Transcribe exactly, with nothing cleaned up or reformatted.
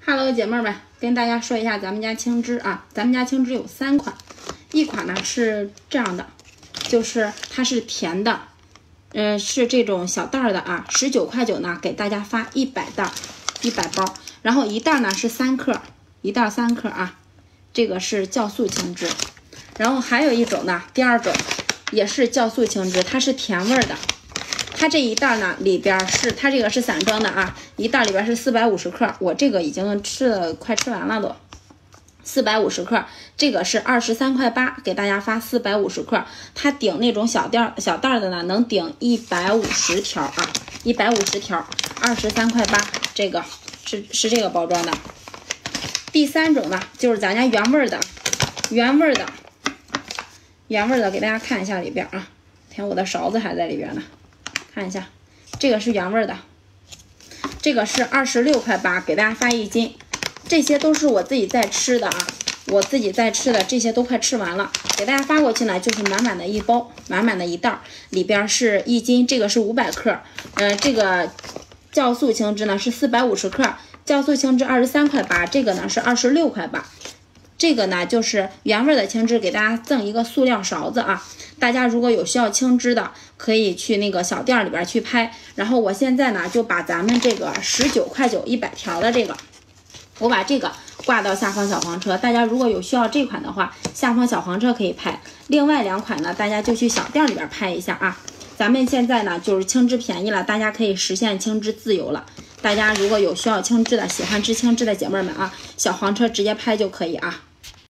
Hello， 姐妹们，跟大家说一下咱们家青汁啊，咱们家青汁有三款，一款呢是这样的，就是它是甜的，呃，是这种小袋的啊，十九块九呢，给大家发一百袋，一百包，然后一袋呢是三克，一袋三克啊，这个是酵素青汁，然后还有一种呢，第二种也是酵素青汁，它是甜味的。它这一袋呢，里边是它这个是散装的啊，一袋里边是四百五十克，我这个已经吃了，快吃完了都，四百五十克，这个是二十三块八，给大家发四百五十克，它顶那种小袋小袋的呢，能顶一百五十条啊，一百五十条，二十三块八，这个是是这个包装的。第三种呢，就是咱家原味的，原味的，原味的，给大家看一下里边啊，看我的勺子还在里边呢。看一下，这个是原味的，这个是二十六块八，给大家发一斤。这些都是我自己在吃的啊，我自己在吃的，这些都快吃完了，给大家发过去呢，就是满满的一包，满满的一袋，里边是一斤，这个是五百克，呃，这个酵素青汁呢是四百五十克，酵素青汁二十三块八，这个呢是二十六块八。这个呢就是原味的青汁，给大家赠一个塑料勺子啊。大家如果有需要青汁的，可以去那个小店里边去拍。然后我现在呢就把咱们这个十九块九一百条的这个，我把这个挂到下方小黄车。大家如果有需要这款的话，下方小黄车可以拍。另外两款呢，大家就去小店里边拍一下啊。咱们现在呢就是青汁便宜了，大家可以实现青汁自由了。大家如果有需要青汁的，喜欢吃青汁的姐妹们啊，小黄车直接拍就可以啊。